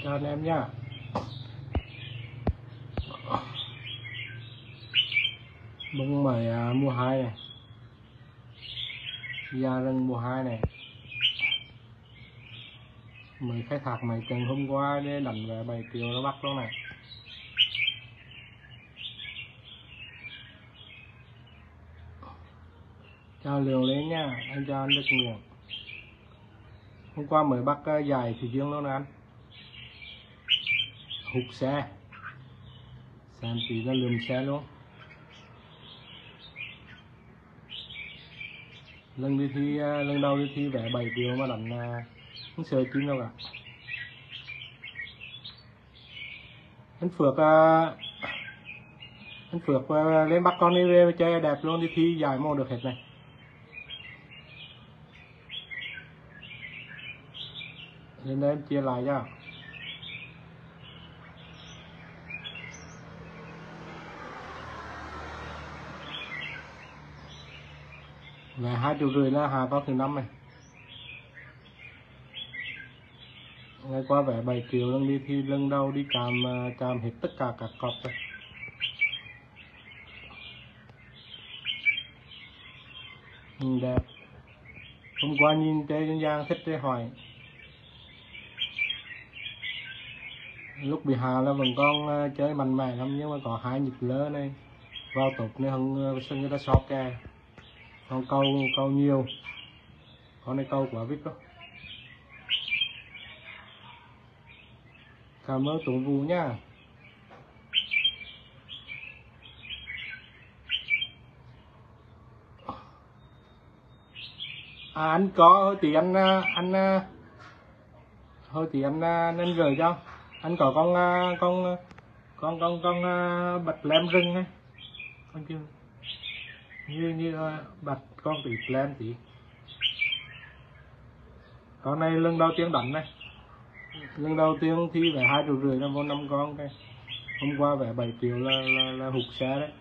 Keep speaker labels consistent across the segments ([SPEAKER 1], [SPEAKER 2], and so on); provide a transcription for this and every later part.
[SPEAKER 1] Chào anh em nhá. Bông mời mùa 2 này, da rừng mùa 2 này, mới khai thác mấy trận hôm qua để đánh về 7 triệu nó bắt luôn này. Chào liều lên nha, anh chào anh Đức Nguyễn. Hôm qua mới bắt dài thì dương luôn nè anh. Hụt xe, xem tí nó lườm xe luôn. Lần đầu đi thi vẽ 7 triệu mà đánh không sợ chín đâu cả. Anh Phước lên bắt con đi về chơi đẹp luôn, đi thi giải mô được hết này. Lên đây em chia lại cho. Về 2,5 triệu là hạ con thứ 5 này. Ngày qua vẽ 7 triệu lần đi thi lần đầu đi chạm hết tất cả các cọc rồi. Nhìn đẹp. Hôm qua nhìn chơi dân gian thích để hỏi. Lúc bị hạ là vẫn còn chơi mạnh mẽ lắm, nhưng mà có 2 nhịp lỡ này vào tục này không sân người ta sót kè. Con câu nhiều, con này câu quả vít đó. Cảm ơn Tuấn Vũ nha. Anh có hồi tí anh gửi cho anh có con bạch lem rừng ấy, con chưa như bạch con tí lem tí. Con này lần đầu tiên đánh này, lần đầu tiên thi vẽ 2,5 triệu là vô 5 con đây. Hôm qua vẽ 7 triệu là hụt xe đấy.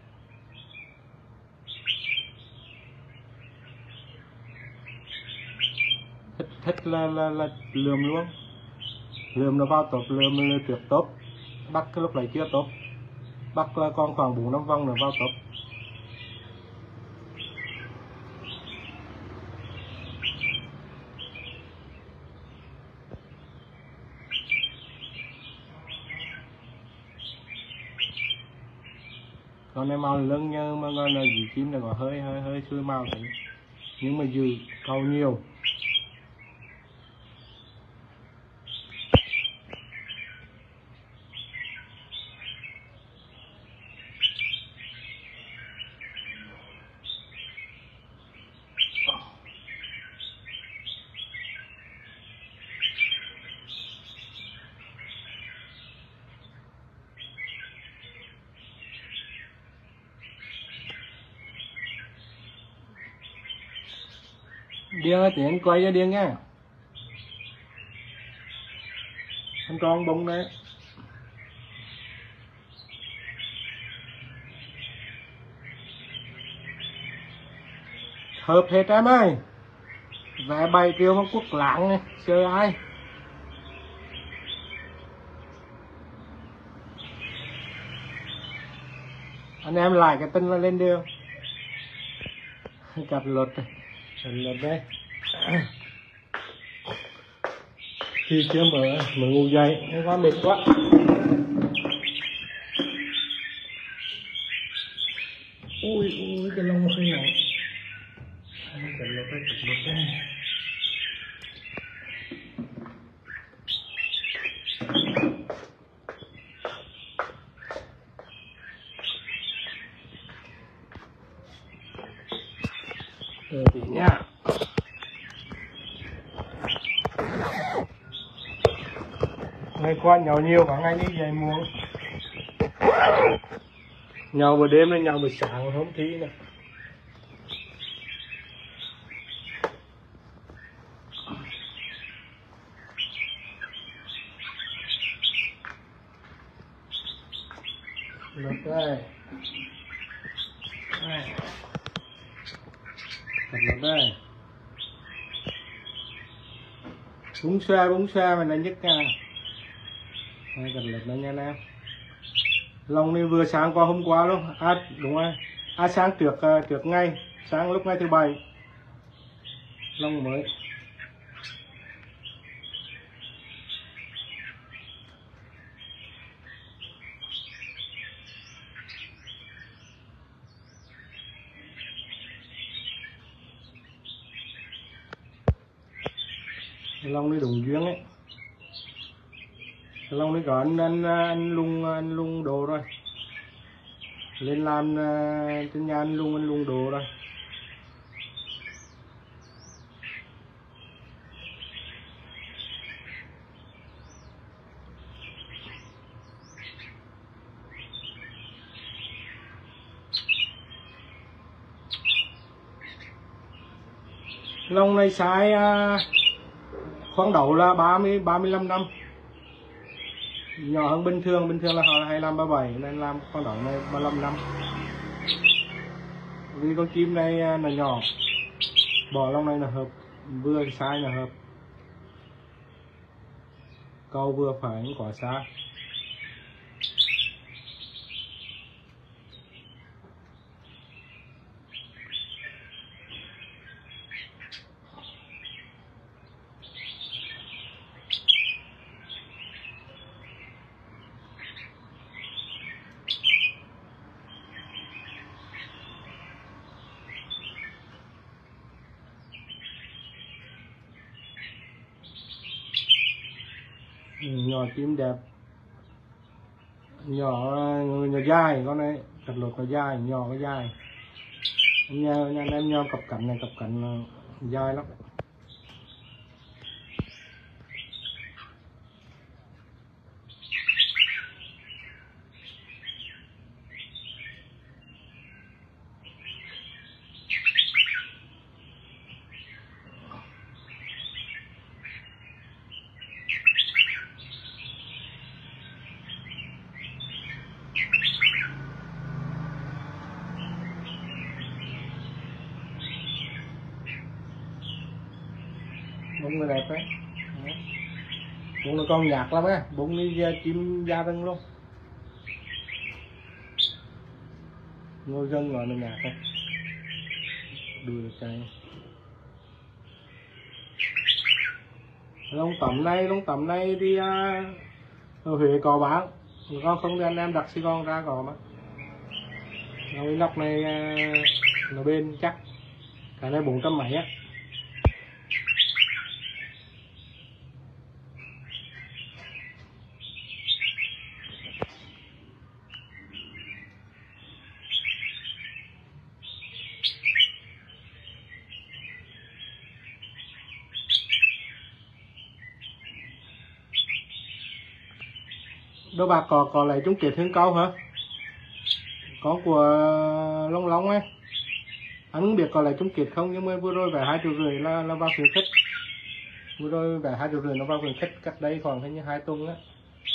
[SPEAKER 1] Thích là lườm luôn, lườm nó vào top, lườm là trượt top, bắt cái lúc này chưa top, bắt là còn khoảng 4-5 vòng nữa vào top. Con này màu lưng nhưng mà con này dì chim này có hơi xuôi màu thế, nhưng mà dư câu nhiều. Điên ơi, thì anh quay cho điên nha. Anh con bông đấy. Hợp hết em ơi. Vẽ 7 triệu mà quốc lạng này, chơi ai. Anh em lại cái tin là lên đường. Cặp lột này. Lột đây. Khi chưa mở ngủ dậy, nó quá mệt quá. Ui cái lông hơi nhỏ. Cặp lột đây, cặp lột đây. Tí nha. Ngày qua nhậu nhiều cả ngày đi dậy muộn. Nhậu buổi đêm lên nhậu buổi sáng hôm thi này. Được đây. Được đây. Búng xe mà là nhất nha. Đây, cật lực đó nha anh em. Lông này vừa sáng qua hôm qua luôn. Đúng rồi. Sáng trước ngày, sáng lúc ngày thứ bảy. Lông mới. Lông này đúng duyên ấy. Lông này có anh lung đồ rồi. Lên làm trên nhà anh lung đồ rồi. Lông này size khoáng đầu là 35 năm. Nhỏ hơn bình thường là họ hay làm 37 nên làm khoáng đầu này 35 năm. Vì con chim này là nhỏ, bỏ lông này là hợp, vừa size là hợp, câu vừa phải không quá xa. Nhỏ chim đẹp, nhỏ dài, con này cật lột nó dài, nhỏ cái dài. Em nhom cặp cạnh dài lắm. Bụng nó đẹp đấy. Bụng nó con nhạt lắm á, bụng đi chim da rừng luôn. Ngôi dân gọi là nhạt đấy. Đuôi cây. Lông tẩm này đi ở Huế có bán. Con không thì anh em đặt Sài Gòn ra có mà. Cái lọc này nó bên chắc. Cái này 400 mấy á. Đôi bạc có lấy chung kết hơn câu hả? Con của Long Long ấy. Anh không biết có lấy chung kết không, nhưng mà vừa rồi về 2,5 triệu là vào khuyến khích. Vừa rồi về 2,5 triệu nó vào khuyến khích cách đây khoảng hình như 2 tuần á.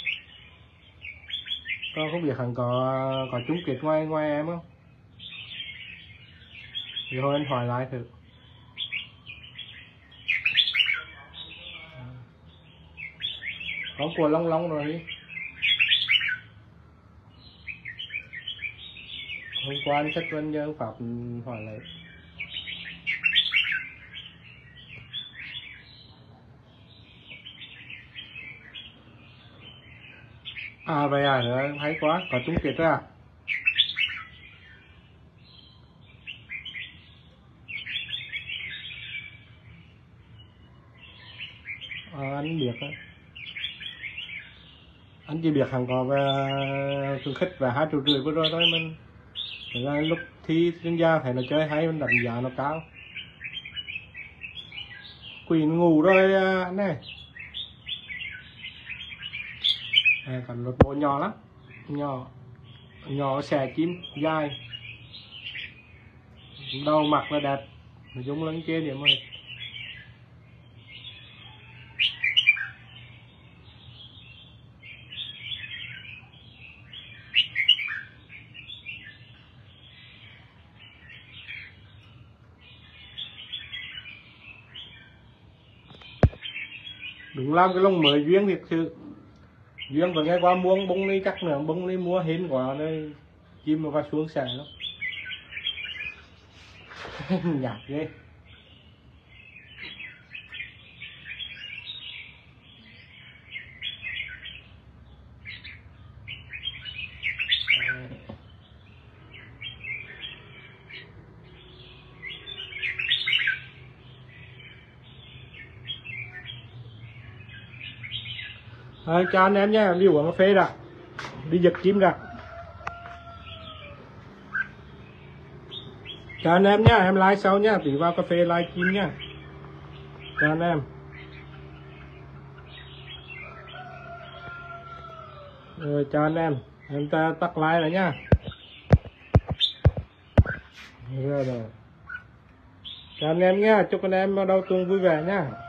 [SPEAKER 1] Con không biết hẳn có chung kết ngoài em không? Thì thôi anh hỏi lại thử. Có của Long Long rồi đi. Hôm qua anh sách anh dân Pháp hỏi lại. Vậy nữa hay quá, có chung kết rồi à? Anh biết đó. Anh chỉ biết hẳn có về khuyến khích và 2,5 triệu vừa rồi thôi mình. Thật ra lúc thi chuyên gia thấy nó chơi hay, mình đánh giá nó cao. Quỷ ngủ rồi anh này. Còn một bộ nhỏ lắm, nhỏ xẻ chim dài, đầu mặt là đẹp, nói chung là kia điểm rồi. Đúng làm cái lông mới duyên thiệt sự. Duyên vừa nghe qua muông bông đi chắc nữa bông đi mua hến quả đây chim nó vào xuống xẻ lắm. Nhạt ghê. Chào anh em nhé, đi uống cà phê đã, đi giật chim đã. Chào anh em nhé, em like sau nhé, tí vào cà phê like chim nhé. Chào anh em. Rồi chào anh em ta tắt like rồi nhá. Rồi. Chào anh em nhé, chúc anh em đầu tuần vui vẻ nhá.